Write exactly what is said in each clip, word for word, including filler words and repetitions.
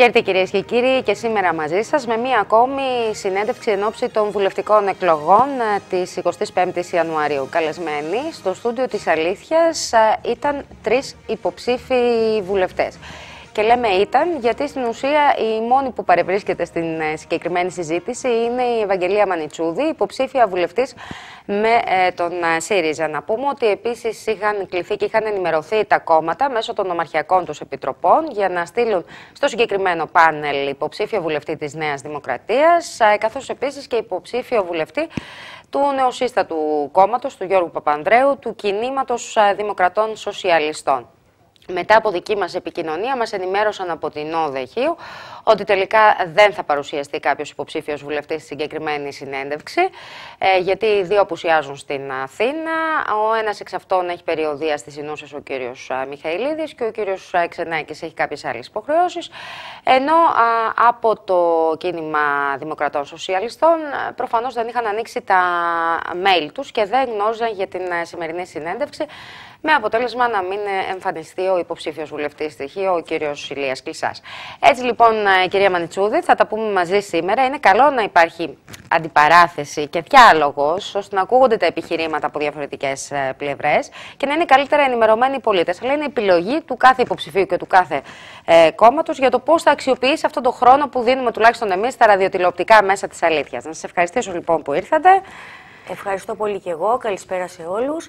Χαίρετε κυρίες και κύριοι, και σήμερα μαζί σας με μία ακόμη συνέντευξη εν ώψη των βουλευτικών εκλογών της εικοστής πέμπτης Ιανουαρίου. Καλεσμένοι στο στούντιο της Αλήθειας ήταν τρεις υποψήφοι βουλευτές. Και λέμε ήταν, γιατί στην ουσία η μόνη που παρευρίσκεται στην συγκεκριμένη συζήτηση είναι η Ευαγγελία Μανιτσούδη, υποψήφια βουλευτής με ε, τον ΣΥΡΙΖΑ. Να πούμε ότι επίσης είχαν κληθεί και είχαν ενημερωθεί τα κόμματα μέσω των ομαρχιακών τους επιτροπών για να στείλουν στο συγκεκριμένο πάνελ υποψήφιο βουλευτή της Νέας Δημοκρατίας, ε, καθώς επίσης και υποψήφιο βουλευτή του νεοσύστατου κόμματος, του Γιώργου Παπανδρέου, του Κινήματος Δημοκρατών Σοσιαλιστών. Μετά από δική μας επικοινωνία, μας ενημέρωσαν από την ΟΔΕΧΙΟΥ ότι τελικά δεν θα παρουσιαστεί κάποιος υποψήφιος βουλευτής στη συγκεκριμένη συνέντευξη, ε, γιατί οι δύο απουσιάζουν στην Αθήνα. Ο ένας εξ αυτών έχει περιοδεία στις Ινούσες, ο κύριος Μιχαηλίδης, και ο κύριος Ξενάκης έχει κάποιες άλλες υποχρεώσεις. Ενώ α, από το Κίνημα Δημοκρατών Σοσιαλιστών προφανώς δεν είχαν ανοίξει τα mail τους και δεν γνώριζαν για την σημερινή συνέντευξη, με αποτέλεσμα να μην εμφανιστεί ο υποψήφιος βουλευτής στοιχείο, ο κύριος Ηλίας Κλισσάς. Έτσι λοιπόν, κυρία Μανιτσούδη, θα τα πούμε μαζί σήμερα. Είναι καλό να υπάρχει αντιπαράθεση και διάλογος, ώστε να ακούγονται τα επιχειρήματα από διαφορετικές πλευρές και να είναι καλύτερα ενημερωμένοι οι πολίτες. Αλλά είναι επιλογή του κάθε υποψηφίου και του κάθε ε, κόμματος για το πώς θα αξιοποιήσει αυτόν τον χρόνο που δίνουμε τουλάχιστον εμείς στα ραδιοτηλεοπτικά μέσα της Αλήθειας. Να σας ευχαριστήσω λοιπόν που ήρθατε. Ευχαριστώ πολύ και εγώ. Καλησπέρα σε όλους.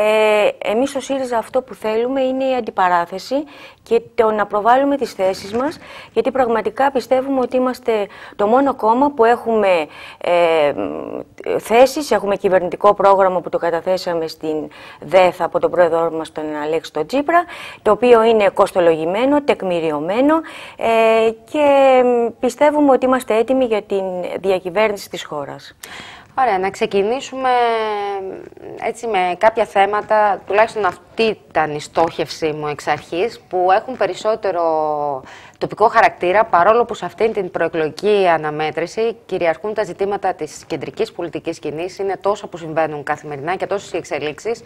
Ε, εμείς στο ΣΥΡΙΖΑ αυτό που θέλουμε είναι η αντιπαράθεση και το να προβάλλουμε τις θέσεις μας, γιατί πραγματικά πιστεύουμε ότι είμαστε το μόνο κόμμα που έχουμε ε, θέσεις, έχουμε κυβερνητικό πρόγραμμα που το καταθέσαμε στην ΔΕΘ από τον πρόεδρό μας τον Αλέξη τον Τσίπρα, το οποίο είναι κοστολογημένο, τεκμηριωμένο ε, και πιστεύουμε ότι είμαστε έτοιμοι για την διακυβέρνηση της χώρας. Ωραία, να ξεκινήσουμε έτσι με κάποια θέματα, τουλάχιστον αυτή ήταν η στόχευση μου εξ αρχής, που έχουν περισσότερο τοπικό χαρακτήρα, παρόλο που σε αυτήν την προεκλογική αναμέτρηση κυριαρχούν τα ζητήματα της κεντρικής πολιτικής σκηνής, είναι τόσα που συμβαίνουν καθημερινά και τόσες οι εξελίξεις,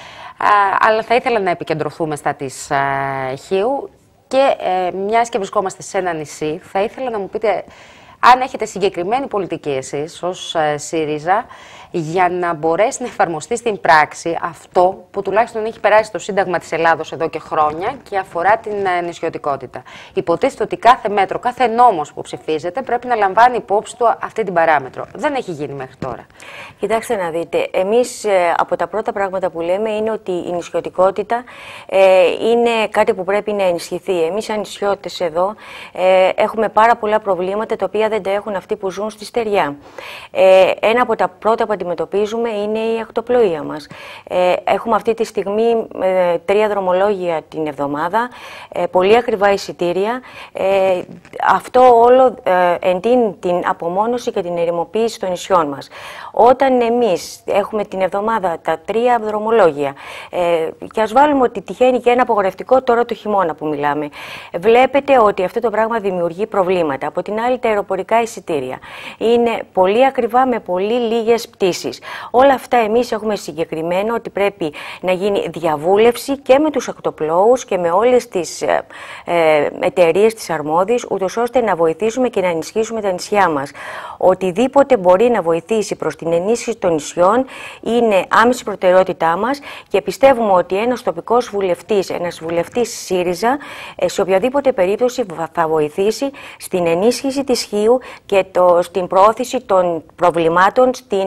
αλλά θα ήθελα να επικεντρωθούμε στα της Χίου και ε, μιας και βρισκόμαστε σε ένα νησί, θα ήθελα να μου πείτε αν έχετε συγκεκριμένη πολιτική εσείς ως ε, ΣΥΡΙΖΑ για να μπορέσει να εφαρμοστεί στην πράξη αυτό που τουλάχιστον έχει περάσει στο Σύνταγμα της Ελλάδος εδώ και χρόνια και αφορά την ε, νησιωτικότητα. Υποτίθεται ότι κάθε μέτρο, κάθε νόμος που ψηφίζεται πρέπει να λαμβάνει υπόψη του αυτή την παράμετρο. Δεν έχει γίνει μέχρι τώρα. Κοιτάξτε να δείτε, εμείς ε, από τα πρώτα πράγματα που λέμε είναι ότι η νησιωτικότητα ε, είναι κάτι που πρέπει να ενισχυθεί. Εμείς σαν νησιώτες εδώ ε, έχουμε πάρα πολλά προβλήματα τα οποία δεν τα έχουν αυτοί που ζουν στη στεριά. Ε, ένα από τα πρώτα που αντιμετωπίζουμε είναι η ακτοπλοεία μας. Ε, έχουμε αυτή τη στιγμή ε, τρία δρομολόγια την εβδομάδα, ε, πολύ ακριβά εισιτήρια. Ε, αυτό όλο ε, εντείνει την απομόνωση και την ερημοποίηση των νησιών μας. Όταν εμείς έχουμε την εβδομάδα τα τρία δρομολόγια, ε, και ας βάλουμε ότι τυχαίνει και ένα απογορευτικό τώρα το χειμώνα που μιλάμε, βλέπετε ότι αυτό το πράγμα δημιουργεί προβλήματα. Από την άλλη, τα αεροπορικά εισιτήρια είναι πολύ ακριβά με πολύ λίγες πτήσεις. Όλα αυτά εμείς έχουμε συγκεκριμένο ότι πρέπει να γίνει διαβούλευση και με τους ακτοπλώους και με όλες τις ε, ε, εταιρείες της αρμόδιες, ούτως ώστε να βοηθήσουμε και να ενισχύσουμε τα νησιά μας. Οτιδήποτε μπορεί να βοηθήσει προς την ενίσχυση των νησιών είναι άμεση προτεραιότητά μας και πιστεύουμε ότι ένας τοπικός βουλευτής, ένας βουλευτής ΣΥΡΙΖΑ, σε οποιαδήποτε περίπτωση θα βοηθήσει στην ενίσχυση της Χίου και το, στην προώθηση των προβλημάτων στην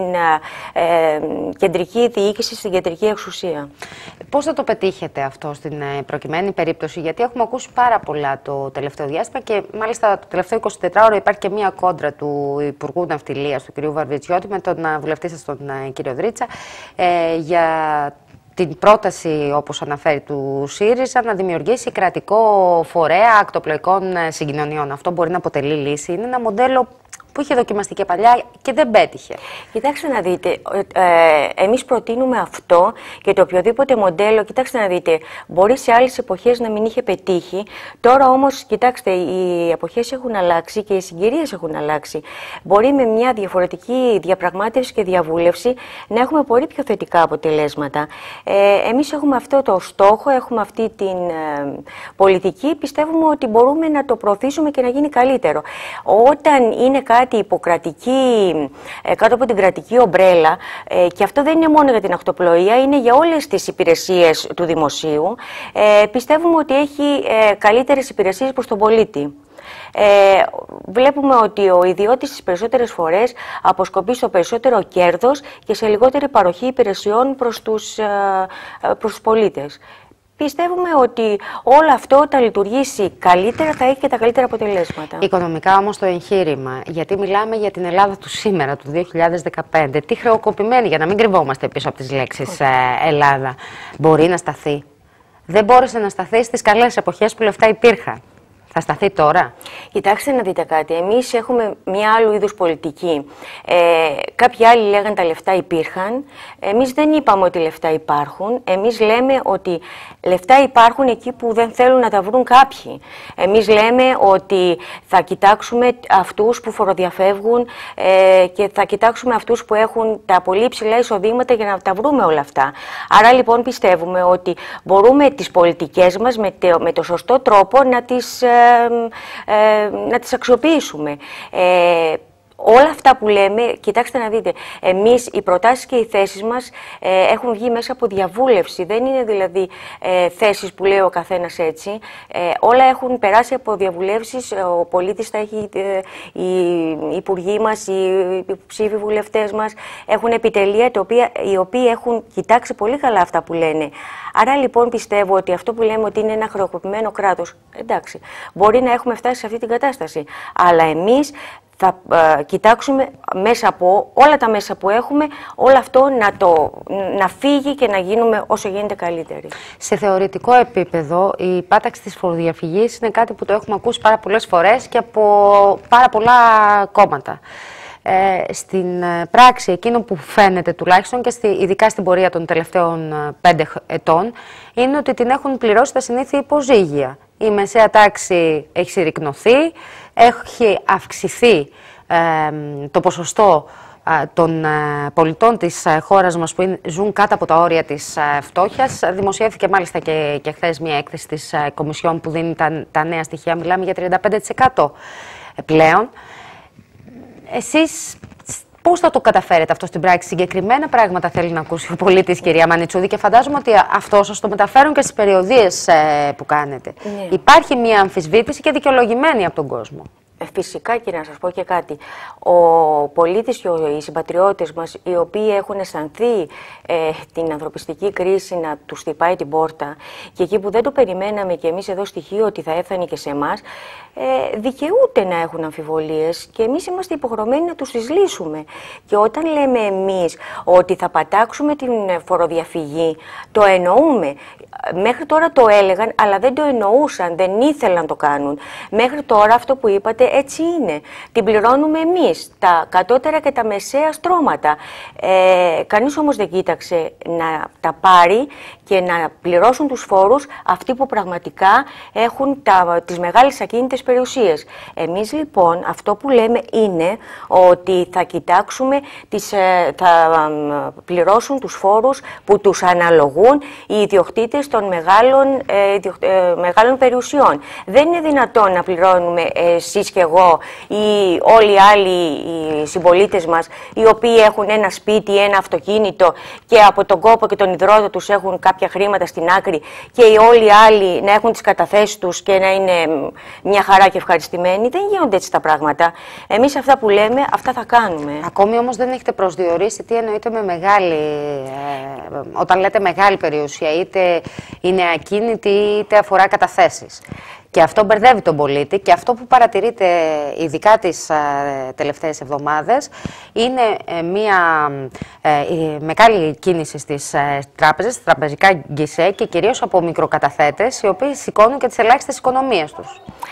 ε, κεντρική διοίκηση, στην κεντρική εξουσία. Πώς θα το πετύχετε αυτό στην ε, προκειμένη περίπτωση, γιατί έχουμε ακούσει πάρα πολλά το τελευταίο διάστημα και μάλιστα το τελευταίο εικοσιτετράωρο υπάρχει και μία κόντρα του Υπουργού Ναυτιλίας, του κ. Βαρβιτσιώτη, με τον ε, βουλευτή σας, τον ε, κ. Δρίτσα, ε, για την πρόταση, όπως αναφέρει, του ΣΥΡΙΖΑ να δημιουργήσει κρατικό φορέα ακτοπλοϊκών συγκοινωνιών. Αυτό μπορεί να αποτελεί λύση? Είναι ένα μοντέλο που είχε δοκιμαστεί και παλιά και δεν πέτυχε. Κοιτάξτε να δείτε, ε, εμείς προτείνουμε αυτό και το οποιοδήποτε μοντέλο, κοιτάξτε να δείτε, μπορεί σε άλλες εποχές να μην είχε πετύχει, τώρα όμως, κοιτάξτε, οι εποχές έχουν αλλάξει και οι συγκυρίες έχουν αλλάξει. Μπορεί με μια διαφορετική διαπραγμάτευση και διαβούλευση να έχουμε πολύ πιο θετικά αποτελέσματα. Ε, εμείς έχουμε αυτό το στόχο, έχουμε αυτή την ε, πολιτική, πιστεύουμε ότι μπορούμε να το προωθήσουμε και να γίνει καλύτερο. Όταν είναι κάτι υποκρατική, ε, κάτω από την κρατική ομπρέλα, ε, και αυτό δεν είναι μόνο για την ακτοπλοεία, είναι για όλες τις υπηρεσίες του δημοσίου, ε, πιστεύουμε ότι έχει ε, καλύτερες υπηρεσίες προς τον πολίτη. Ε, βλέπουμε ότι ο ιδιώτης τις περισσότερες φορές αποσκοπεί στο περισσότερο κέρδος και σε λιγότερη παροχή υπηρεσιών προς τους, ε, προς τους πολίτες. Πιστεύουμε ότι όλο αυτό όταν λειτουργήσει καλύτερα θα έχει και τα καλύτερα αποτελέσματα. Οικονομικά όμως το εγχείρημα, γιατί μιλάμε για την Ελλάδα του σήμερα, του δύο χιλιάδες δεκαπέντε, τι χρεοκοπημένη, για να μην κρυβόμαστε πίσω από τις λέξεις ε, Ελλάδα, μπορεί να σταθεί? Δεν μπόρεσε να σταθεί στις καλές εποχές που λεφτά υπήρχαν. Θα σταθεί τώρα? Κοιτάξτε να δείτε κάτι. Εμείς έχουμε μια άλλου είδους πολιτική. Ε, κάποιοι άλλοι λέγανε τα λεφτά υπήρχαν. Εμείς δεν είπαμε ότι λεφτά υπάρχουν. Εμείς λέμε ότι λεφτά υπάρχουν εκεί που δεν θέλουν να τα βρουν κάποιοι. Εμείς λέμε ότι θα κοιτάξουμε αυτούς που φοροδιαφεύγουν ε, και θα κοιτάξουμε αυτούς που έχουν τα πολύ υψηλά εισοδήματα για να τα βρούμε όλα αυτά. Άρα λοιπόν πιστεύουμε ότι μπορούμε τις πολιτικές μας με το, με το σωστό τρόπο να τις... Ε, Ε, να τις αξιοποιήσουμε. Ε, όλα αυτά που λέμε, κοιτάξτε να δείτε, εμείς οι προτάσεις και οι θέσεις μας ε, έχουν βγει μέσα από διαβούλευση. Δεν είναι δηλαδή ε, θέσεις που λέει ο καθένας έτσι. Ε, όλα έχουν περάσει από διαβουλεύσεις. Ο πολίτης θα έχει, ε, οι υπουργοί μας, οι υποψήφοι βουλευτές μας έχουν επιτελεία τα οποία, οι οποίοι έχουν κοιτάξει πολύ καλά αυτά που λένε. Άρα λοιπόν πιστεύω ότι αυτό που λέμε ότι είναι ένα χρεοκοπημένο κράτος, εντάξει, μπορεί να έχουμε φτάσει σε αυτή την κατάσταση. Αλλά εμείς θα ε, κοιτάξουμε μέσα από όλα τα μέσα που έχουμε, όλο αυτό να, το, να φύγει και να γίνουμε όσο γίνεται καλύτεροι. Σε θεωρητικό επίπεδο, η πάταξη της φοροδιαφυγής είναι κάτι που το έχουμε ακούσει πάρα πολλές φορές και από πάρα πολλά κόμματα. Ε, στην πράξη, εκείνο που φαίνεται τουλάχιστον και στη, ειδικά στην πορεία των τελευταίων πέντε ετών, είναι ότι την έχουν πληρώσει τα συνήθεια υποζύγια. Η μεσαία τάξη έχει συρρικνωθεί, έχει αυξηθεί ε, το ποσοστό ε, των ε, πολιτών της ε, χώρας μας που είναι, ζουν κάτω από τα όρια της ε, φτώχειας. Δημοσιεύθηκε μάλιστα και, και χθες μια έκθεση της ε, Κομισιόν που δίνει τα, τα νέα στοιχεία, μιλάμε για τριάντα πέντε τοις εκατό πλέον. Εσείς πώς θα το καταφέρετε αυτό στην πράξη? Συγκεκριμένα πράγματα θέλει να ακούσει ο πολίτης, κυρία Μανιτσούδη, και φαντάζομαι ότι αυτό σας το μεταφέρουν και στις περιοδίες ε, που κάνετε. Ναι. Υπάρχει μια αμφισβήτηση και δικαιολογημένη από τον κόσμο. Φυσικά, και να σας πω και κάτι. Ο πολίτης και οι συμπατριώτες μας, οι οποίοι έχουν αισθανθεί ε, την ανθρωπιστική κρίση να τους χτυπάει την πόρτα και εκεί που δεν το περιμέναμε και εμείς εδώ στοιχείο ότι θα έφτανε και σε εμάς, ε, δικαιούται να έχουν αμφιβολίες και εμείς είμαστε υποχρεωμένοι να τους τις λύσουμε. Και όταν λέμε εμείς ότι θα πατάξουμε την φοροδιαφυγή, το εννοούμε. Μέχρι τώρα το έλεγαν, αλλά δεν το εννοούσαν, δεν ήθελαν να το κάνουν. Μέχρι τώρα αυτό που είπατε έτσι είναι. Την πληρώνουμε εμείς, τα κατώτερα και τα μεσαία στρώματα. Ε, κανείς όμως δεν κοίταξε να τα πάρει και να πληρώσουν τους φόρους αυτοί που πραγματικά έχουν τα, τις μεγάλες ακίνητες περιουσίες. Εμείς λοιπόν αυτό που λέμε είναι ότι θα κοιτάξουμε, τις, θα πληρώσουν τους φόρους που τους αναλογούν οι ιδιοκτήτες των μεγάλων, ε, ε, μεγάλων περιουσιών. Δεν είναι δυνατόν να πληρώνουμε εσείς και εγώ ή όλοι οι άλλοι οι συμπολίτες μας οι οποίοι έχουν ένα σπίτι, ένα αυτοκίνητο και από τον κόπο και τον υδρότα τους έχουν κάποια χρήματα στην άκρη και οι όλοι οι άλλοι να έχουν τις καταθέσεις τους και να είναι μια χαρά και ευχαριστημένοι. Δεν γίνονται έτσι τα πράγματα. Εμείς αυτά που λέμε, αυτά θα κάνουμε. Ακόμη όμως δεν έχετε προσδιορίσει τι εννοείται με μεγάλη, ε, όταν λέτε μεγάλη περιουσία, είτε είναι ακίνητη είτε αφορά καταθέσεις. Και αυτό μπερδεύει τον πολίτη και αυτό που παρατηρείται ειδικά τις ε, τελευταίες εβδομάδες είναι ε, μια ε, ε, μεγάλη κίνηση στις ε, τράπεζες, τραπεζικά γκισέ και κυρίως από μικροκαταθέτες οι οποίοι σηκώνουν και τις ελάχιστες οικονομίες τους.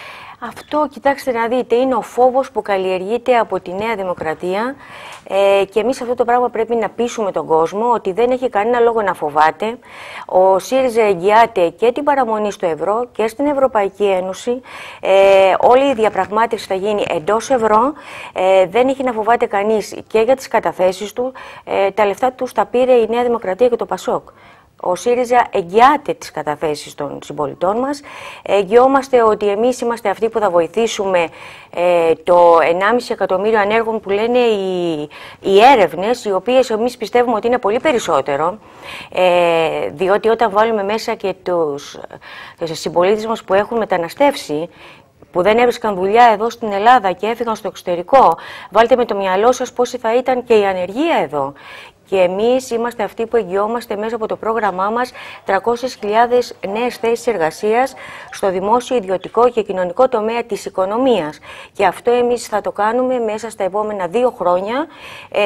Αυτό, κοιτάξτε να δείτε, είναι ο φόβος που καλλιεργείται από τη Νέα Δημοκρατία ε, και εμείς αυτό το πράγμα πρέπει να πείσουμε τον κόσμο ότι δεν έχει κανένα λόγο να φοβάται. Ο ΣΥΡΙΖΑ εγγυάται και την παραμονή στο ευρώ και στην Ευρωπαϊκή Ένωση. Ε, όλη η διαπραγμάτευση θα γίνει εντός ευρώ. Ε, δεν έχει να φοβάται κανείς και για τις καταθέσεις του. Ε, τα λεφτά του τα πήρε η Νέα Δημοκρατία και το ΠΑΣΟΚ. Ο ΣΥΡΙΖΑ εγγυάται τις καταθέσεις των συμπολιτών μας. Εγγυόμαστε ότι εμείς είμαστε αυτοί που θα βοηθήσουμε ε, το ενάμιση εκατομμύριο ανέργων που λένε οι, οι έρευνες, οι οποίες εμείς πιστεύουμε ότι είναι πολύ περισσότερο. Ε, διότι όταν βάλουμε μέσα και τους, τους συμπολίτες μας που έχουν μεταναστεύσει, που δεν έβρισκαν δουλειά εδώ στην Ελλάδα και έφυγαν στο εξωτερικό, βάλτε με το μυαλό σας πόση θα ήταν και η ανεργία εδώ. Και εμείς είμαστε αυτοί που εγγυόμαστε μέσα από το πρόγραμμά μας τριακόσιες χιλιάδες νέες θέσεις εργασίας στο δημόσιο, ιδιωτικό και κοινωνικό τομέα της οικονομίας. Και αυτό εμείς θα το κάνουμε μέσα στα επόμενα δύο χρόνια, ε,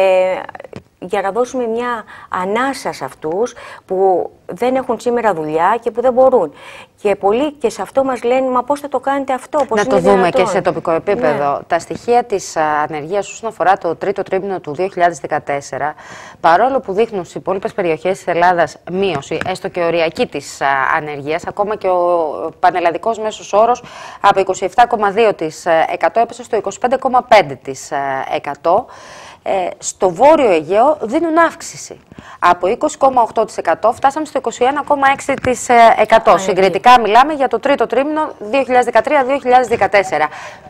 για να δώσουμε μια ανάσα σε αυτούς που δεν έχουν σήμερα δουλειά και που δεν μπορούν. Και πολλοί και σε αυτό μας λένε, μα πώς θα το κάνετε αυτό, πώς να είναι το δούμε δυνατόν? και σε τοπικό επίπεδο. Ναι. Τα στοιχεία της ανεργίας όσον αφορά το τρίτο τρίμηνο του δύο χιλιάδες δεκατέσσερα, παρόλο που δείχνουν στις υπόλοιπες περιοχές της Ελλάδας μείωση, έστω και οριακή της ανεργίας, ακόμα και ο πανελλαδικός μέσος όρος από είκοσι επτά κόμμα δύο τοις εκατό έπεσε στο είκοσι πέντε κόμμα πέντε τοις εκατό. Ε, στο Βόρειο Αιγαίο δίνουν αύξηση. Από είκοσι κόμμα οκτώ τοις εκατό φτάσαμε στο είκοσι ένα κόμμα έξι τοις εκατό. Συγκριτικά μιλάμε για το τρίτο τρίμηνο δύο χιλιάδες δεκατρία δύο χιλιάδες δεκατέσσερα.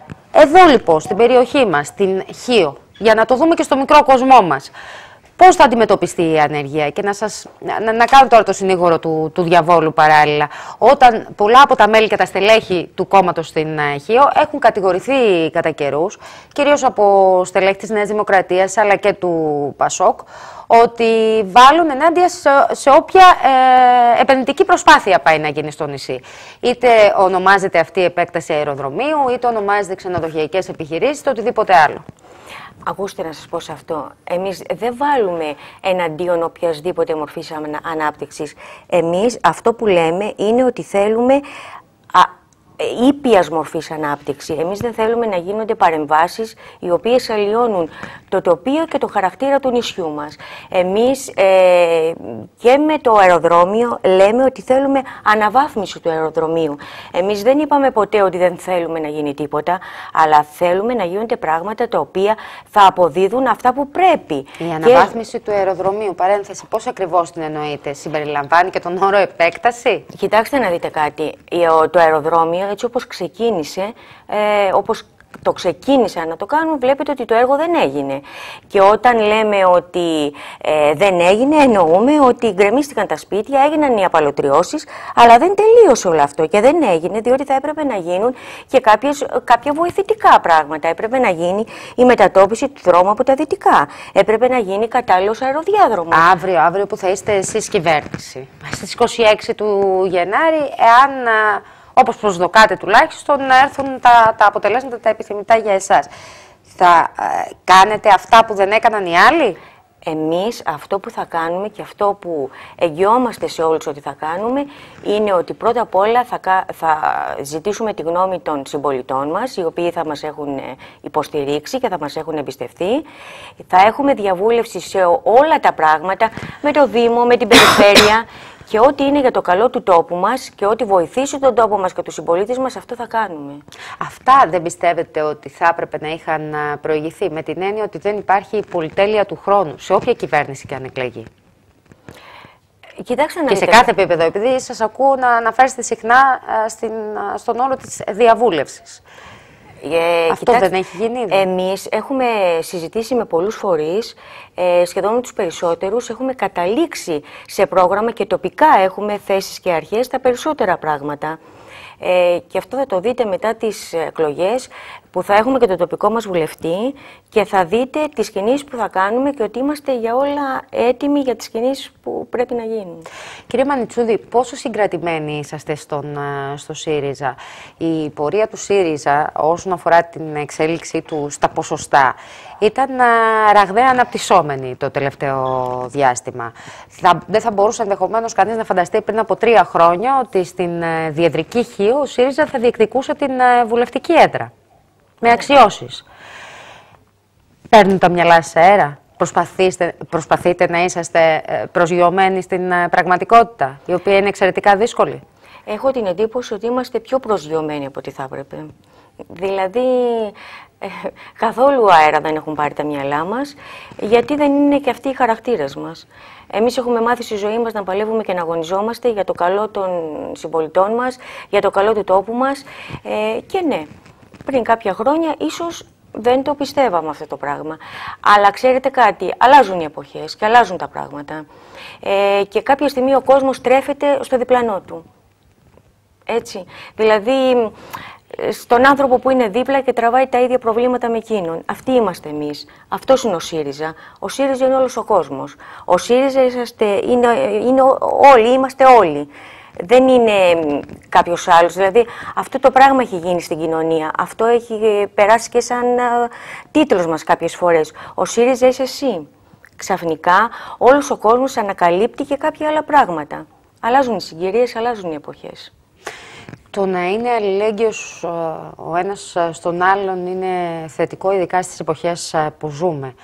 Εδώ λοιπόν, στην περιοχή μας, στην Χίο, για να το δούμε και στο μικρό κοσμό μας, πώς θα αντιμετωπιστεί η ανεργία? Και να, σας, να, να κάνω τώρα το συνήγορο του, του διαβόλου παράλληλα. Όταν πολλά από τα μέλη και τα στελέχη του κόμματος στην Χίο έχουν κατηγορηθεί κατά καιρούς, κυρίως από στελέχη της Νέας Δημοκρατίας αλλά και του ΠΑΣΟΚ, ότι βάλουν ενάντια σε, σε όποια ε, επενδυτική προσπάθεια πάει να γίνει στο νησί. Είτε ονομάζεται αυτή η επέκταση αεροδρομίου, είτε ονομάζεται ξενοδοχειακές επιχειρήσεις, είτε οτιδήποτε άλλο. Ακούστε να σας πω σε αυτό. Εμείς δεν βάλουμε εναντίον οποιασδήποτε μορφής ανάπτυξης. Εμείς αυτό που λέμε είναι ότι θέλουμε α, ήπιας μορφής ανάπτυξη. Εμείς δεν θέλουμε να γίνονται παρεμβάσεις οι οποίες αλλοιώνουν το τοπίο και το χαρακτήρα του νησιού μας. Εμείς ε, και με το αεροδρόμιο λέμε ότι θέλουμε αναβάθμιση του αεροδρομίου. Εμείς δεν είπαμε ποτέ ότι δεν θέλουμε να γίνει τίποτα, αλλά θέλουμε να γίνονται πράγματα τα οποία θα αποδίδουν αυτά που πρέπει. Η αναβάθμιση και... του αεροδρομίου, παρένθεση, πώς ακριβώς την εννοείτε? Συμπεριλαμβάνει και τον όρο επέκταση? Κοιτάξτε να δείτε κάτι. Το αεροδρόμιο, έτσι όπως ξεκίνησε, ε, όπως το ξεκίνησαν να το κάνουν, βλέπετε ότι το έργο δεν έγινε. Και όταν λέμε ότι ε, δεν έγινε, εννοούμε ότι γκρεμίστηκαν τα σπίτια, έγιναν οι απαλωτριώσεις, αλλά δεν τελείωσε όλο αυτό και δεν έγινε, διότι θα έπρεπε να γίνουν και κάποιες, κάποια βοηθητικά πράγματα. Έπρεπε να γίνει η μετατόπιση του δρόμου από τα δυτικά. Έπρεπε να γίνει κατάλληλος αεροδιάδρομος. Αύριο, αύριο που θα είστε εσείς κυβέρνηση, στις είκοσι έξι του Γενάρη, εάν... όπως προσδοκάτε τουλάχιστον, να έρθουν τα, τα αποτελέσματα τα επιθυμητά για εσάς. Θα ε, κάνετε αυτά που δεν έκαναν οι άλλοι? Εμείς αυτό που θα κάνουμε και αυτό που εγγυόμαστε σε όλους ότι θα κάνουμε είναι ότι πρώτα απ' όλα θα, θα ζητήσουμε τη γνώμη των συμπολιτών μας, οι οποίοι θα μας έχουν υποστηρίξει και θα μας έχουν εμπιστευτεί. Θα έχουμε διαβούλευση σε όλα τα πράγματα με το Δήμο, με την Περιφέρεια. Και ό,τι είναι για το καλό του τόπου μας και ό,τι βοηθήσει τον τόπο μας και τους συμπολίτες μας, αυτό θα κάνουμε. Αυτά δεν πιστεύετε ότι θα έπρεπε να είχαν προηγηθεί, με την έννοια ότι δεν υπάρχει πολυτέλεια του χρόνου, σε όποια κυβέρνηση και αν εκλεγεί? Κοιτάξτε να και δείτε. σε κάθε επίπεδο, επειδή σας ακούω να αναφέρεστε συχνά στην, στον όρο της διαβούλευσης. Ε, Αυτό κοιτάξτε, δεν έχει γίνει ήδη? Εμείς έχουμε συζητήσει με πολλούς φορείς, ε, σχεδόν με τους περισσότερους, έχουμε καταλήξει σε πρόγραμμα και τοπικά έχουμε θέσεις και αρχές τα περισσότερα πράγματα. Ε, και αυτό θα το δείτε μετά τις εκλογές, που θα έχουμε και το τοπικό μας βουλευτή και θα δείτε τις κινήσεις που θα κάνουμε και ότι είμαστε για όλα έτοιμοι για τις κινήσεις που πρέπει να γίνουν. Κύριε Μανιτσούδη, πόσο συγκρατημένοι είσαστε στον, στο ΣΥΡΙΖΑ? Η πορεία του ΣΥΡΙΖΑ όσον αφορά την εξέλιξή του στα ποσοστά ήταν ραγδαία αναπτυσσόμενη το τελευταίο διάστημα. Θα, δεν θα μπορούσε ενδεχομένως κανείς να φανταστεί πριν από τρία χρόνια ότι στην διεδρική τύχει, ο ΣΥΡΙΖΑ θα διεκδικούσε την βουλευτική έδρα. Με αξιώσεις. Παίρνουν τα μυαλά σε αέρα. Προσπαθήστε, προσπαθείτε να είσαστε προσγειωμένοι στην πραγματικότητα, η οποία είναι εξαιρετικά δύσκολη. Έχω την εντύπωση ότι είμαστε πιο προσγειωμένοι από ό,τι θα έπρεπε. Δηλαδή, ε, καθόλου αέρα δεν έχουν πάρει τα μυαλά μας, γιατί δεν είναι και αυτοί οι χαρακτήρες μας. Εμείς έχουμε μάθει στη ζωή μας να παλεύουμε και να αγωνιζόμαστε για το καλό των συμπολιτών μας, για το καλό του τόπου μας. Ε, και ναι, πριν κάποια χρόνια ίσως δεν το πιστεύαμε αυτό το πράγμα. Αλλά ξέρετε κάτι, αλλάζουν οι εποχές και αλλάζουν τα πράγματα. Ε, και κάποια στιγμή ο κόσμος τρέφεται στο διπλανό του. Έτσι. Δηλαδή, στον άνθρωπο που είναι δίπλα και τραβάει τα ίδια προβλήματα με εκείνον. Αυτοί είμαστε εμείς. Αυτός είναι ο ΣΥΡΙΖΑ. Ο ΣΥΡΙΖΑ είναι όλος ο κόσμος. Ο ΣΥΡΙΖΑ είσαστε, είναι, είναι όλοι, είμαστε όλοι. Δεν είναι κάποιος άλλος. Δηλαδή, αυτό το πράγμα έχει γίνει στην κοινωνία. Αυτό έχει περάσει και σαν uh, τίτλος μας κάποιες φορές. Ο ΣΥΡΙΖΑ είσαι εσύ. Ξαφνικά, όλος ο κόσμος ανακαλύπτει και κάποια άλλα πράγματα. Αλλάζουν οι συγκυρίες, αλλάζουν οι εποχές. Το να είναι αλληλέγγυος ο ένας στον άλλον είναι θετικό, ειδικά στις εποχές που ζούμε.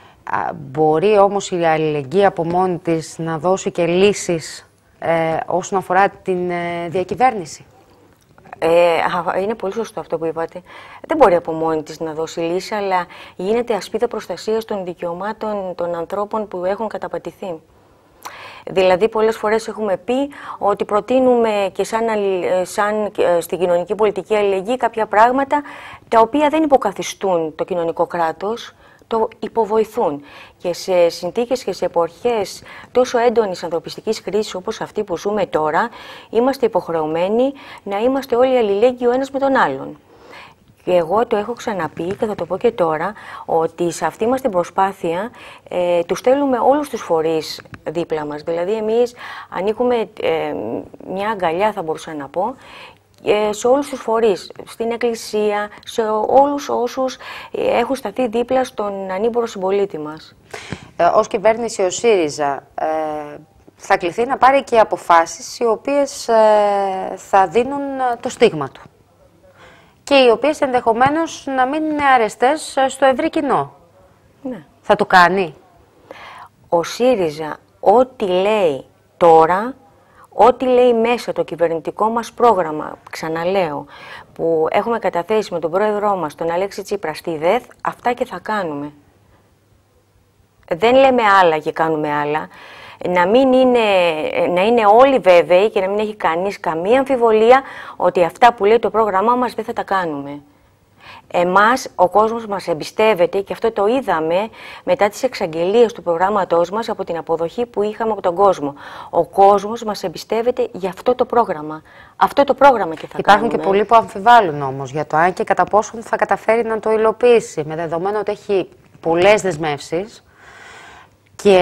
Μπορεί όμως η αλληλεγγύη από μόνη της να δώσει και λύσεις ε, όσον αφορά την ε, διακυβέρνηση? Ε, είναι πολύ σωστό αυτό που είπατε. Δεν μπορεί από μόνη της να δώσει λύση, αλλά γίνεται ασπίδα προστασίας των δικαιωμάτων των ανθρώπων που έχουν καταπατηθεί. Δηλαδή, πολλές φορές έχουμε πει ότι προτείνουμε και σαν, σαν στην κοινωνική πολιτική αλληλεγγύη κάποια πράγματα τα οποία δεν υποκαθιστούν το κοινωνικό κράτος, το υποβοηθούν. Και σε συνθήκες και σε εποχές τόσο έντονης ανθρωπιστικής κρίσης όπως αυτή που ζούμε τώρα, είμαστε υποχρεωμένοι να είμαστε όλοι αλληλέγγυοι ο ένας με τον άλλον. Και εγώ το έχω ξαναπεί και θα το πω και τώρα, ότι σε αυτή μας την προσπάθεια ε, τους στέλνουμε όλους τους φορείς δίπλα μας. Δηλαδή εμείς ανοίγουμε ε, μια αγκαλιά, θα μπορούσα να πω, ε, σε όλους τους φορείς, στην εκκλησία, σε όλους όσους ε, έχουν σταθεί δίπλα στον ανήμπορο συμπολίτη μας. Ε, ως κυβέρνηση ο ΣΥΡΙΖΑ ε, θα κληθεί να πάρει και αποφάσεις οι οποίες ε, θα δίνουν το στίγμα του. Και οι οποίες ενδεχομένως να μην είναι αρεστές στο ευρύ κοινό. Ναι. Θα το κάνει. Ο ΣΥΡΙΖΑ ό,τι λέει τώρα, ό,τι λέει μέσα το κυβερνητικό μας πρόγραμμα, ξαναλέω, που έχουμε καταθέσει με τον πρόεδρό μας, τον Αλέξη Τσίπρα, στη ΔΕΘ, αυτά και θα κάνουμε. Δεν λέμε άλλα και κάνουμε άλλα. Να, μην είναι, να είναι όλοι βέβαιοι και να μην έχει κανείς καμία αμφιβολία ότι αυτά που λέει το πρόγραμμά μας δεν θα τα κάνουμε. Εμάς, ο κόσμος μας εμπιστεύεται και αυτό το είδαμε μετά τις εξαγγελίες του προγράμματός μας από την αποδοχή που είχαμε από τον κόσμο. Ο κόσμος μας εμπιστεύεται για αυτό το πρόγραμμα. Αυτό το πρόγραμμα και θα Υπάρχουν κάνουμε. και πολλοί που αμφιβάλλουν όμως για το αν και κατά πόσον θα καταφέρει να το υλοποιήσει, με δεδομένο ότι έχει πολλές δεσμεύσεις. Και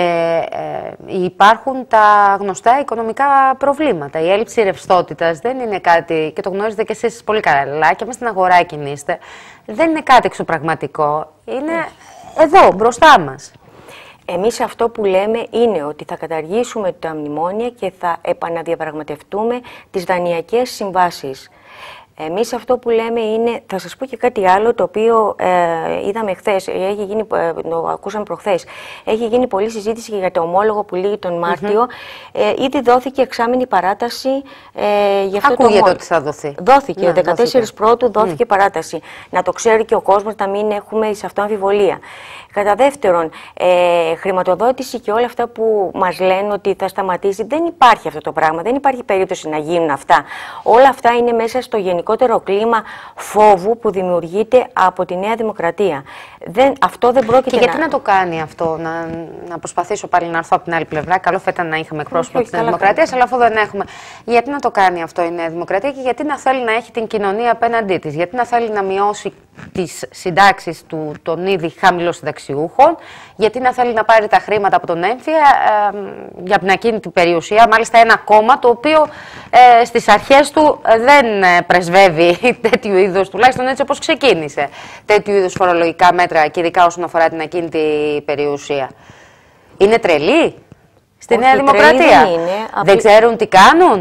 ε, υπάρχουν τα γνωστά οικονομικά προβλήματα. Η έλλειψη ρευστότητας δεν είναι κάτι, και το γνωρίζετε και εσείς πολύ καλά, και μέσα στην αγορά κινείστε, δεν είναι κάτι εξωπραγματικό. Είναι εδώ, μπροστά μας. Εμείς αυτό που λέμε είναι ότι θα καταργήσουμε τα μνημόνια και θα επαναδιαπραγματευτούμε τις δανειακές συμβάσεις. Εμείς αυτό που λέμε είναι, θα σας πω και κάτι άλλο το οποίο ε, είδαμε χθες, έχει γίνει, ε, το ακούσαμε προχθές, έχει γίνει πολλή συζήτηση για το ομόλογο που λύγει τον Μάρτιο. Mm-hmm. ε, ήδη δόθηκε εξάμηνη παράταση ε, για αυτό. Ακούγεται το ομόλογο. Ότι θα δοθεί. Δόθηκε, ναι, δεκατέσσερις πρώτου δόθηκε mm. παράταση. Να το ξέρει και ο κόσμος, να μην έχουμε σε αυτό αμφιβολία. Κατά δεύτερον, ε, χρηματοδότηση και όλα αυτά που μας λένε ότι θα σταματήσει, δεν υπάρχει αυτό το πράγμα, δεν υπάρχει περίπτωση να γίνουν αυτά. Όλα αυτά είναι μέσα στο γενικότερο κλίμα φόβου που δημιουργείται από τη Νέα Δημοκρατία. Δεν, αυτό δεν πρόκειται. Και γιατί να... να το κάνει αυτό, να, να προσπαθήσω πάλι να έρθω από την άλλη πλευρά. Καλό θα ήταν να είχαμε εκπρόσωπο της Νέας Δημοκρατίας, αλλά αφού δεν έχουμε. Γιατί να το κάνει αυτό η Νέα Δημοκρατία και γιατί να θέλει να έχει την κοινωνία απέναντί της, γιατί να θέλει να μειώσει τις συντάξεις του, των ήδη χαμηλοσυνταξιούχων, γιατί να θέλει να πάρει τα χρήματα από τον έμφυα ε, για την ακίνητη περιουσία, μάλιστα ένα κόμμα το οποίο ε, στις αρχές του δεν πρεσβεύει τέτοιου είδους, τουλάχιστον έτσι όπως ξεκίνησε, τέτοιου είδους φορολογικά μέτρα και ειδικά όσον αφορά την ακίνητη περιουσία. Είναι τρελή στη Όχι, Νέα Δημοκρατία. Δεν, είναι. Δεν ξέρουν τι κάνουν.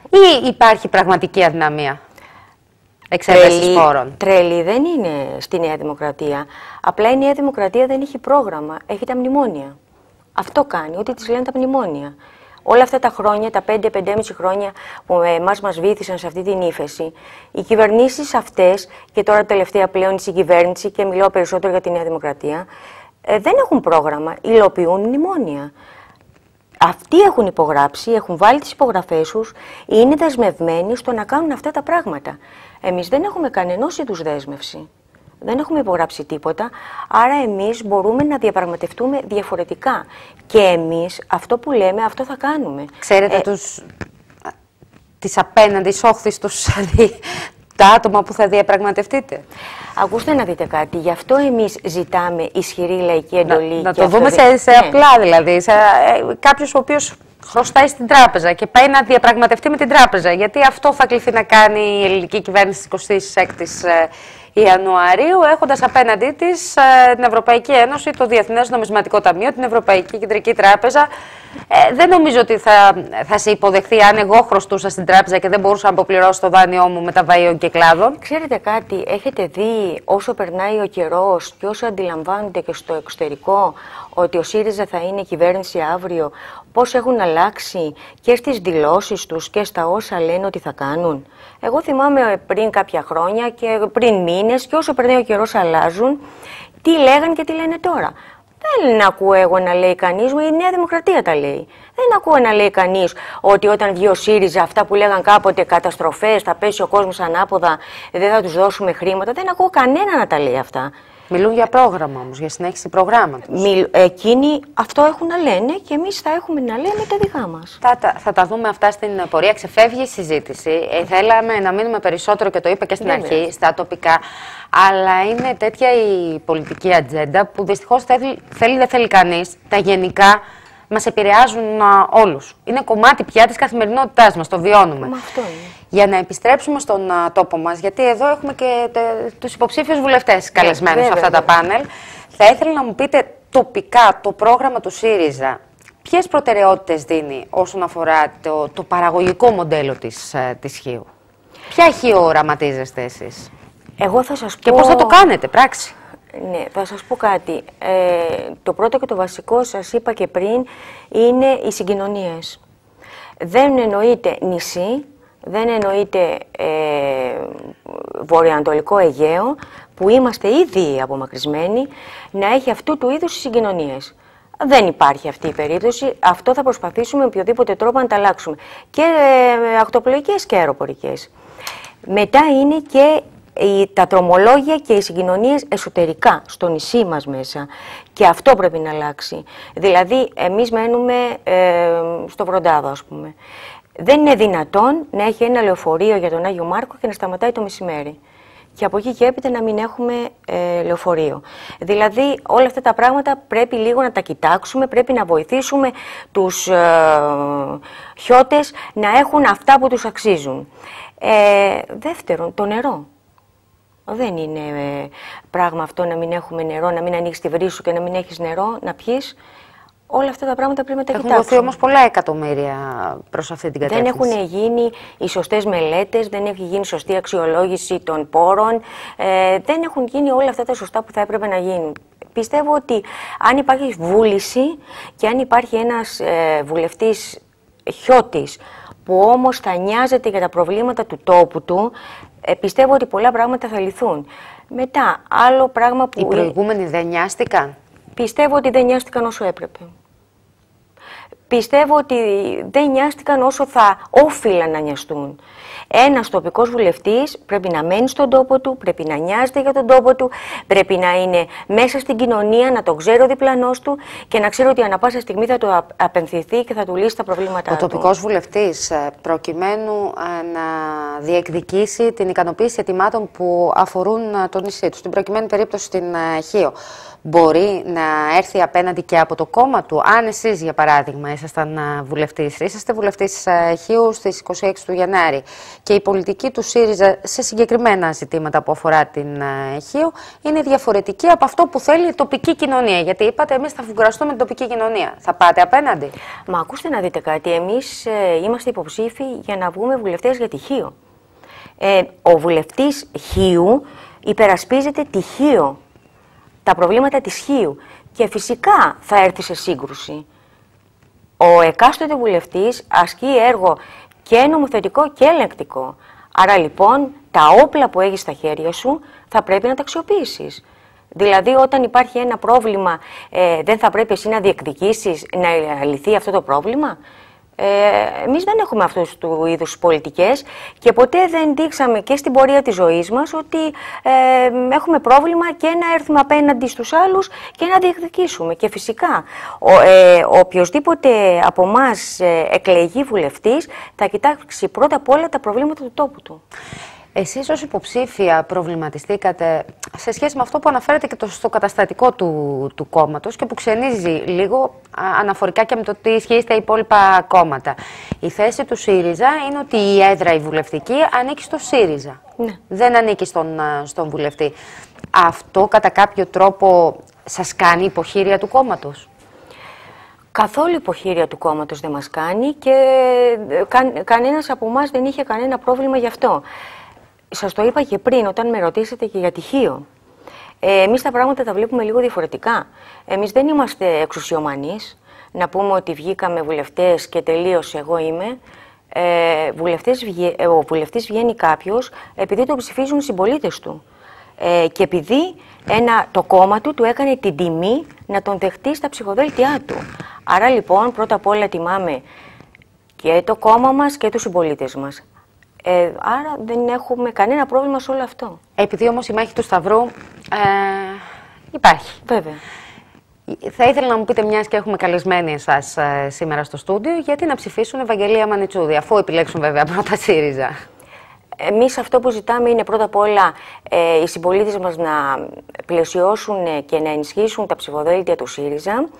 ή υπάρχει πραγματική αδυναμία εξέβρεσης πόρων? Τρέλη δεν είναι στη Νέα Δημοκρατία. Απλά η Νέα Δημοκρατία δεν έχει πρόγραμμα, έχει τα μνημόνια. Αυτό κάνει, ότι της λένε τα μνημόνια. Όλα αυτά τα χρόνια, τα πέντε πέντε και μισό χρόνια που εμάς μας βήθησαν σε αυτή την ύφεση, οι κυβερνήσεις αυτές, και τώρα τελευταία πλέον η συγκυβέρνηση, και μιλάω περισσότερο για τη Νέα Δημοκρατία, ε, δεν έχουν πρόγραμμα, υλοποιούν μνημόνια. Αυτοί έχουν υπογράψει, έχουν βάλει τις υπογραφές τους, είναι δεσμευμένοι στο να κάνουν αυτά τα πράγματα. Εμείς δεν έχουμε κανενός είδους δέσμευση. Δεν έχουμε υπογράψει τίποτα, άρα εμείς μπορούμε να διαπραγματευτούμε διαφορετικά. Και εμείς αυτό που λέμε, αυτό θα κάνουμε. Ξέρετε ε, τους, τις απέναντι όχθης τους, τα άτομα που θα διαπραγματευτείτε? Ακούστε να δείτε κάτι, γι' αυτό εμείς ζητάμε ισχυρή λαϊκή εντολή. Να, να το δούμε σε, σε ναι. απλά δηλαδή, σε, ε, κάποιος ο οποίος χρωστάει στην τράπεζα και πάει να διαπραγματευτεί με την τράπεζα. Γιατί αυτό θα κληθεί να κάνει η ελληνική κυβέρνηση της εικοστής έκτης Ιανουαρίου, έχοντας απέναντί της ε, την Ευρωπαϊκή Ένωση, το Διεθνές Νομισματικό Ταμείο, την Ευρωπαϊκή Κεντρική Τράπεζα. Ε, δεν νομίζω ότι θα, θα σε υποδεχθεί αν εγώ χρωστούσα στην τράπεζα και δεν μπορούσα να αποπληρώσω το δάνειό μου μεταβαΐων και κλάδων. Ξέρετε κάτι, έχετε δει όσο περνάει ο καιρός και όσο αντιλαμβάνονται και στο εξωτερικό ότι ο ΣΥΡΙΖΑ θα είναι κυβέρνηση αύριο, πώς έχουν αλλάξει και στις δηλώσεις τους και στα όσα λένε ότι θα κάνουν? Εγώ θυμάμαι πριν κάποια χρόνια και πριν μήνες, και όσο περνάει ο καιρός αλλάζουν, τι λέγαν και τι λένε τώρα. Δεν ακούω εγώ να λέει κανείς, η Νέα Δημοκρατία τα λέει. Δεν ακούω να λέει κανείς ότι όταν βγει ο ΣΥΡΙΖΑ, αυτά που λέγαν κάποτε καταστροφές, θα πέσει ο κόσμος ανάποδα, δεν θα τους δώσουμε χρήματα. Δεν ακούω κανένα να τα λέει αυτά. Μιλούν για πρόγραμμα όμως, για συνέχιση προγράμματος. Μιλ, εκείνοι αυτό έχουν να λένε και εμείς θα έχουμε να λέμε τα δικά μας. Θα, θα, θα τα δούμε αυτά στην πορεία. Ξεφεύγει η συζήτηση. Ε, θέλαμε να μείνουμε περισσότερο, και το είπα και στην Βέβαια. αρχή, στα τοπικά. Αλλά είναι τέτοια η πολιτική ατζέντα που δυστυχώς θέλει, θέλει δεν θέλει κανείς. Τα γενικά μας επηρεάζουν α, όλους. Είναι κομμάτι πια της καθημερινότητάς μας, το βιώνουμε. Μα αυτό είναι. Για να επιστρέψουμε στον α, τόπο μας, γιατί εδώ έχουμε και τε, τους υποψήφιους βουλευτές καλεσμένους σε αυτά τα πάνελ, θα ήθελα να μου πείτε τοπικά το πρόγραμμα του ΣΥΡΙΖΑ, ποιες προτεραιότητες δίνει όσον αφορά το, το παραγωγικό μοντέλο της, της Χίου? Ποια Χίο οραματίζεστε εσείς? Εγώ θα σας πω... Και πώς θα το κάνετε, πράξη? Ναι, θα σας πω κάτι. Ε, το πρώτο και το βασικό, σας είπα και πριν, είναι οι συγκοινωνίες. Δεν εννοείται νησί, δεν εννοείται ε, βορειοανατολικό Αιγαίο, που είμαστε ήδη απομακρυσμένοι, να έχει αυτού του είδους συγκοινωνίες. Δεν υπάρχει αυτή η περίπτωση. Αυτό θα προσπαθήσουμε με οποιοδήποτε τρόπο να τα αλλάξουμε. Και ε, ακτοπλοϊκές και αεροπορικές. Μετά είναι και τα δρομολόγια και οι συγκοινωνίες εσωτερικά, στο νησί μας μέσα. Και αυτό πρέπει να αλλάξει. Δηλαδή, εμείς μένουμε ε, στο Βροντάδο, ας πούμε. Δεν είναι δυνατόν να έχει ένα λεωφορείο για τον Άγιο Μάρκο και να σταματάει το μεσημέρι. Και από εκεί και έπειτα να μην έχουμε ε, λεωφορείο. Δηλαδή, όλα αυτά τα πράγματα πρέπει λίγο να τα κοιτάξουμε, πρέπει να βοηθήσουμε τους ε, χιώτες να έχουν αυτά που τους αξίζουν. Ε, δεύτερον, το νερό. Δεν είναι ε, πράγμα αυτό να μην έχουμε νερό, να μην ανοίξει τη βρύση σου και να μην έχεις νερό να πιείς. Όλα αυτά τα πράγματα πρέπει να τα κοιτάξουμε. Έχουν δοθεί όμως πολλά εκατομμύρια προς αυτή την κατεύθυνση. Δεν έχουν γίνει οι σωστές μελέτες, δεν έχει γίνει σωστή αξιολόγηση των πόρων, ε, δεν έχουν γίνει όλα αυτά τα σωστά που θα έπρεπε να γίνουν. Πιστεύω ότι αν υπάρχει βούληση και αν υπάρχει ένας ε, βουλευτής χιώτης που όμως θα νοιάζεται για τα προβλήματα του τόπου του, ε, πιστεύω ότι πολλά πράγματα θα λυθούν. Μετά, άλλο πράγμα που... Οι προηγούμενοι δεν νοιάστηκαν. Πιστεύω ότι δεν νοιάστηκαν όσο έπρεπε. Πιστεύω ότι δεν νοιάστηκαν όσο θα όφυλαν να νοιαστούν. Ένας τοπικός βουλευτής πρέπει να μένει στον τόπο του, πρέπει να νοιάζεται για τον τόπο του, πρέπει να είναι μέσα στην κοινωνία, να τον ξέρει ο διπλανός του και να ξέρει ότι ανά πάσα στιγμή θα του απενθυθεί και θα του λύσει τα προβλήματά του. Ο τοπικός βουλευτής, προκειμένου να διεκδικήσει την ικανοποίηση αιτημάτων που αφορούν το νησί του, στην προκειμένη περίπτωση στην Χίο, μπορεί να έρθει απέναντι και από το κόμμα του? Αν εσείς, για παράδειγμα, ήσασταν βουλευτής. Είσαστε βουλευτής Χίου στις είκοσι έξι του Γενάρη. Και η πολιτική του ΣΥΡΙΖΑ σε συγκεκριμένα ζητήματα που αφορά την Χίου είναι διαφορετική από αυτό που θέλει η τοπική κοινωνία. Γιατί είπατε, εμείς θα φουγκραστούμε την τοπική κοινωνία. Θα πάτε απέναντι? Μα ακούστε να δείτε κάτι. Εμείς ε, είμαστε υποψήφοι για να βγούμε βουλευτές για τη Χίο. Ε, ο βουλευτής Χίου υπερασπίζεται τη Χίο, τα προβλήματα της Χίου. Και φυσικά θα έρθει σε σύγκρουση. Ο εκάστοτε βουλευτής ασκεί έργο και νομοθετικό και ελεγκτικό. Άρα λοιπόν τα όπλα που έχεις στα χέρια σου θα πρέπει να τα αξιοποιήσεις. Δηλαδή όταν υπάρχει ένα πρόβλημα ε, δεν θα πρέπει εσύ να διεκδικήσεις να λυθεί αυτό το πρόβλημα. Ε, εμείς δεν έχουμε αυτούς του είδους πολιτικές και ποτέ δεν δείξαμε και στην πορεία της ζωής μας ότι ε, έχουμε πρόβλημα και να έρθουμε απέναντι στους άλλους και να διεκδικήσουμε. Και φυσικά ο, ε, οποιοσδήποτε από εμάς ε, εκλεγεί βουλευτής θα κοιτάξει πρώτα απ' όλα τα προβλήματα του τόπου του. Εσείς ως υποψήφια προβληματιστήκατε σε σχέση με αυτό που αναφέρετε και το, στο καταστατικό του, του κόμματος και που ξενίζει λίγο αναφορικά και με το τι ισχύει στα υπόλοιπα κόμματα. Η θέση του ΣΥΡΙΖΑ είναι ότι η έδρα η βουλευτική ανήκει στο ΣΥΡΙΖΑ. Ναι. Δεν ανήκει στον, στον βουλευτή. Αυτό κατά κάποιο τρόπο σας κάνει υποχείρια του κόμματος? Καθόλου υποχείρια του κόμματος δεν μας κάνει και κα, κανένας από εμάς δεν είχε κανένα πρόβλημα γι' αυτό. Σας το είπα και πριν όταν με ρωτήσατε και για τη Χίο. Ε, εμείς τα πράγματα τα βλέπουμε λίγο διαφορετικά. Εμείς δεν είμαστε εξουσιομανείς, να πούμε ότι βγήκαμε βουλευτές και τελείωσε εγώ είμαι. Ε, βουλευτές, ο βουλευτής βγαίνει κάποιος επειδή το ψηφίζουν οι συμπολίτες του. Ε, και επειδή ένα, το κόμμα του του έκανε την τιμή να τον δεχτεί στα ψηφοδέλτιά του. Άρα λοιπόν πρώτα απ' όλα τιμάμε και το κόμμα μας και τους συμπολίτες μας. Ε, άρα δεν έχουμε κανένα πρόβλημα σε όλο αυτό. Επειδή όμως η μάχη του Σταυρού ε, υπάρχει. Βέβαια. Θα ήθελα να μου πείτε, μιας και έχουμε καλεσμένοι εσάς ε, σήμερα στο στούντιο, γιατί να ψηφίσουν Ευαγγελία Μανιτσούδη, αφού επιλέξουν βέβαια πρώτα ΣΥΡΙΖΑ. Εμείς αυτό που ζητάμε είναι πρώτα απ' όλα ε, οι συμπολίτες μας να πλαισιώσουν και να ενισχύσουν τα ψηφοδέλτια του ΣΥΡΙΖΑ,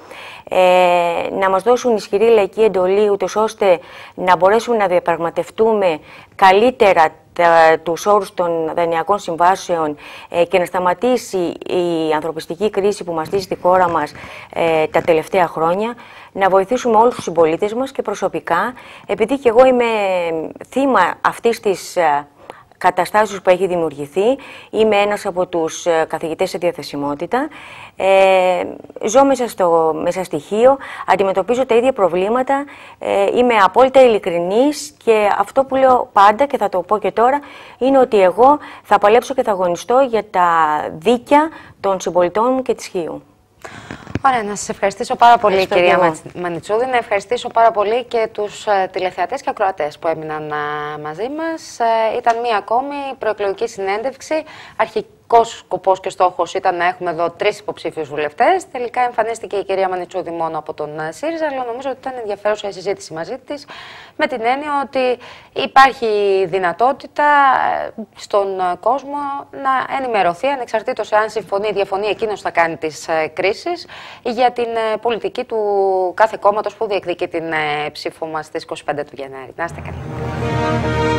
ε, να μας δώσουν ισχυρή λαϊκή εντολή, ούτως ώστε να μπορέσουμε να διαπραγματευτούμε καλύτερα τα, τους όρους των δανειακών συμβάσεων ε, και να σταματήσει η ανθρωπιστική κρίση που μαστίζει τη χώρα μας ε, τα τελευταία χρόνια, να βοηθήσουμε όλους τους συμπολίτες μας και προσωπικά, επειδή και εγώ είμαι θύμα αυτής της καταστάσεως που έχει δημιουργηθεί, είμαι ένας από τους καθηγητές σε διαθεσιμότητα, ε, ζω μέσα, στο, μέσα στη Χίο, αντιμετωπίζω τα ίδια προβλήματα, ε, είμαι απόλυτα ειλικρινής και αυτό που λέω πάντα και θα το πω και τώρα είναι ότι εγώ θα παλέψω και θα αγωνιστώ για τα δίκαια των συμπολιτών μου και της Χίου. Ωραία, να σας ευχαριστήσω πάρα πολύ, κυρία Μανιτσούδη. Να ευχαριστήσω πάρα πολύ και τους uh, τηλεθεατές και ακροατές που έμειναν uh, μαζί μας. Uh, ήταν μία ακόμη προεκλογική συνέντευξη. Αρχικός σκοπός και στόχος ήταν να έχουμε εδώ τρεις υποψήφιους βουλευτές. Τελικά εμφανίστηκε η κυρία Μανιτσούδη μόνο από τον uh, ΣΥΡΙΖΑ, αλλά νομίζω ότι ήταν ενδιαφέρουσα η συζήτηση μαζί της, με την έννοια ότι υπάρχει δυνατότητα uh, στον uh, κόσμο να ενημερωθεί, ανεξαρτήτως αν συμφωνεί ή διαφωνεί, εκείνος θα κάνει τις uh, κρίσεις για την uh, πολιτική του κάθε κόμματος που διεκδικεί την uh, ψήφο μας στις είκοσι πέντε του Γενάρη. Να είστε καλά.